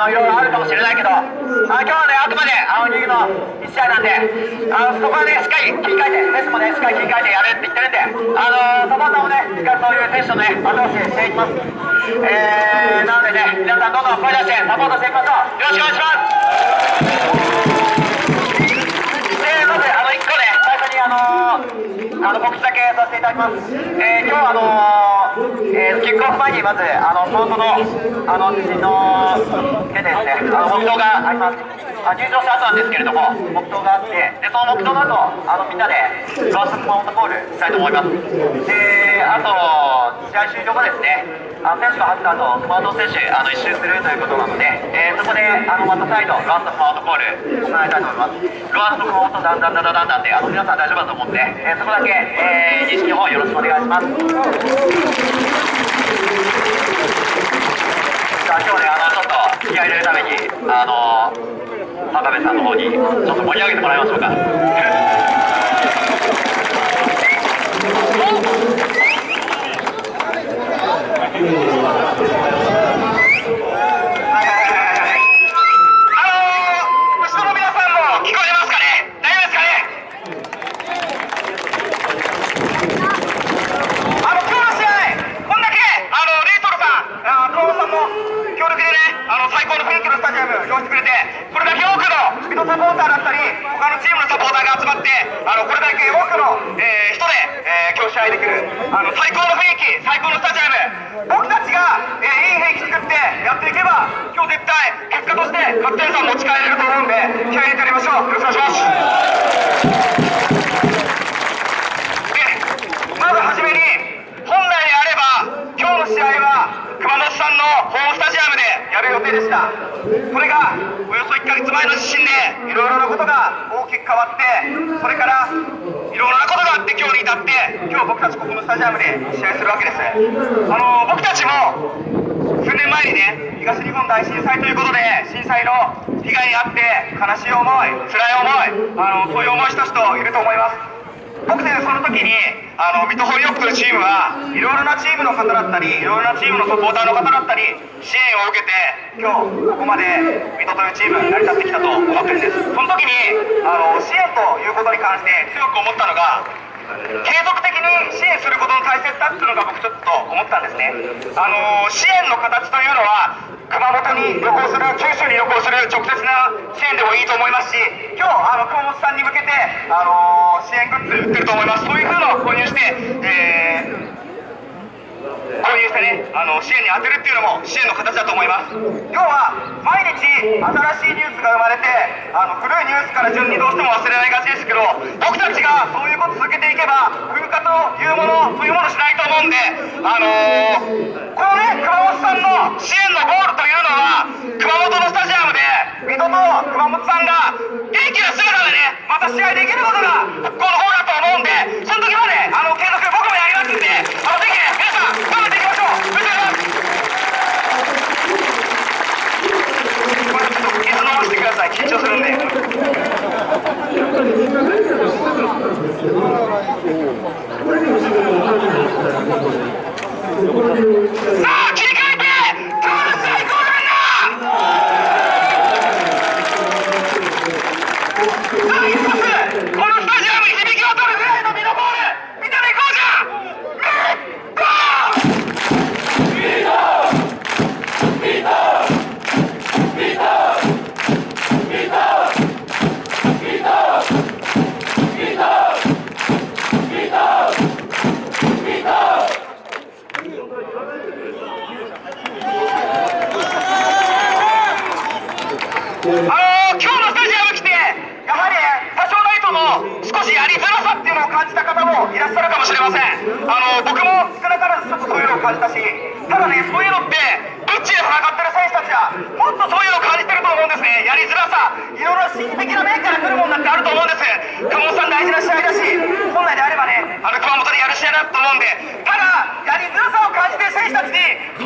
いろいろあるかもしれないけど、今日はね、あくまでリーグの1試合なんで、そこはね、しっかり切り替えて、ペースもね、しっかり切り替えてやるって言ってるんで、サポーターもね、しっかりそういうテンションね、後押ししていきます。なのでね、皆さんどんどん声出してサポートしていきましょう。よろしくお願いします。で、まず1個ね、最初に告知だけさせていただきます。今日キックオフ前にまずスポーツの地震の件でですね、黙祷があります。入場した後なんですけれども、黙祷があって、でその黙祷の後みんなでワーストマウントコールしたいと思います。で、あと試合終了後ですね、選手が入った後、熊本選手一周するということなので、そこでまた再度ワーストマウントコール行いたいと思います。ワースト熊本ダンダンダンダンダンで皆さん大丈夫だと思うんで、そこだけ、認識の方よろしくお願いします。今日ね、ちょっと気合い入れるために真壁さんの方にちょっと盛り上げてもらいましょうか。最高の雰囲気のスタジアムを用意してくれて、これだけ多くの水戸サポーターだったり他のチームのサポーターが集まって、これだけ多くの、人で、今日試合できる最高の雰囲気、最高のスタジアム、僕たちが、いい雰囲気作ってやっていけば、今日絶対結果として勝ち点3持ち帰れると思うんで、気合い入れてやりましょう。よろしくお願いします。で、まずはじめに本来であれば今日の試合は熊本さんのホームスタジアムでやる予定でした。それがおよそ1ヶ月前の地震でいろいろなことが大きく変わって、それからいろいろなことがあって今日に至って、今日僕たちここのスタジアムで試合するわけです。僕たちも数年前にね、東日本大震災ということで震災の被害に遭って悲しい思い、辛い思い、そういう思いした人いると思います。僕ね、その時に水戸ホリオックのチームはいろいろなチームの方だったり、いろいろなチームのサポーターの方だったり支援を受けて、今日ここまで水戸というチーム成り立ってきたと思ってるんです。その時に支援ということに関して強く思ったのが、継続的に支援することの大切さっていうのが僕ちょっと思ったんですね。支援の形というのは熊本に旅行する、九州に旅行する直接な支援でもいいと思いますし、今日熊本さんに向けて支援グッズ売ってると思います。そういうのを購入して、ね、支援に充てるっていうのも支援の形だと思います。要は毎日新しいニュースが生まれて、古いニュースから順にどうしても忘れられがちですけど、僕たちがそういうことを続けていけば風化というもの、そういうものしないと思うんで、このね、熊本さんの支援のゴールというのは熊本のスタジアムで水戸と熊本さんが元気な姿でね、また試合できることが復興の方だと思うんで、その時まで継続僕もやりますんで、ぜひね、皆さん頑張っていきましょう。よろしくお願いします。これちょっと水飲ませてください。緊張するんで。さあ切り替えて今日の試合ゴールみんな。さあ一発このスタジアムに響き渡るぐらいのミドボール見てね、いこうじゃん。今日のスタジアム来て、やはり多少なりとも少しやりづらさっていうのを感じた方もいらっしゃるかもしれません。僕も少なからずちょっとそういうのを感じたし、ただね、そういうのってブッチで戦ってる選手たちはもっとそういうのを感じてると思うんですね。やりづらさ、いろいろ心理的な面から来るもんだってあると思うんです。熊本さん大事な試合だし、本来であればね、熊本でやる試合だと思うんで、ただやりづらさを感じてる選手たちに